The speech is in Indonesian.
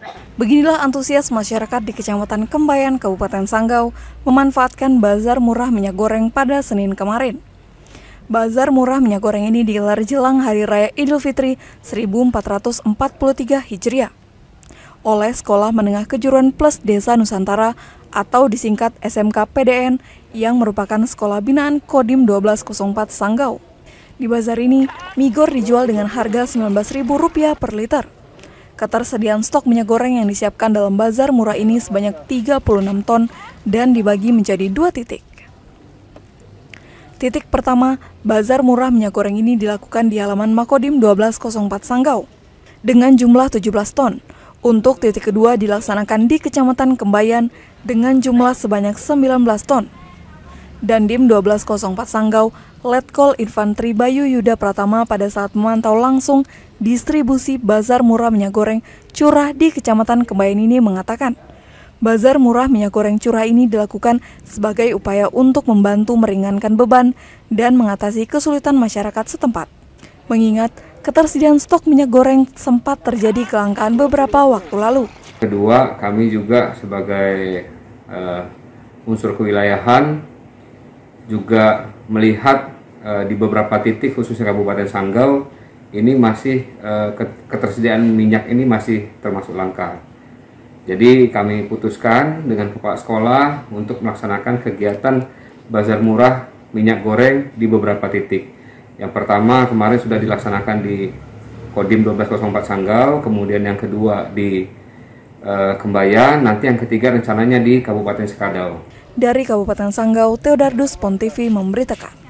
Beginilah antusias masyarakat di Kecamatan Kembayan, Kabupaten Sanggau, memanfaatkan bazar murah minyak goreng pada Senin kemarin. Bazar murah minyak goreng ini digelar jelang Hari Raya Idul Fitri 1443 Hijriah oleh Sekolah Menengah Kejuruan Plus Desa Nusantara atau disingkat SMK PDN yang merupakan sekolah binaan Kodim 1204 Sanggau. Di bazar ini, migor dijual dengan harga Rp19.000 per liter. Ketersediaan stok minyak goreng yang disiapkan dalam bazar murah ini sebanyak 36 ton dan dibagi menjadi 2 titik. Titik pertama, bazar murah minyak goreng ini dilakukan di halaman Makodim 1204 Sanggau dengan jumlah 17 ton. Untuk titik kedua dilaksanakan di Kecamatan Kembayan dengan jumlah sebanyak 19 ton. Dandim 1204 Sanggau, Letkol Infantri Bayu Yuda Pratama pada saat memantau langsung distribusi bazar murah minyak goreng curah di Kecamatan Kembayan ini mengatakan, bazar murah minyak goreng curah ini dilakukan sebagai upaya untuk membantu meringankan beban dan mengatasi kesulitan masyarakat setempat. Mengingat ketersediaan stok minyak goreng sempat terjadi kelangkaan beberapa waktu lalu. Kedua, kami juga sebagai unsur kewilayahan juga melihat di beberapa titik khususnya Kabupaten Sanggau ini masih ketersediaan minyak ini masih termasuk langka. Jadi kami putuskan dengan kepala sekolah untuk melaksanakan kegiatan bazar murah minyak goreng di beberapa titik. Yang pertama kemarin sudah dilaksanakan di Kodim 1204 Sanggau, kemudian yang kedua di Kembayan, nanti yang ketiga rencananya di Kabupaten Sekadau. Dari Kabupaten Sanggau, Theodardus Pontivi memberitakan.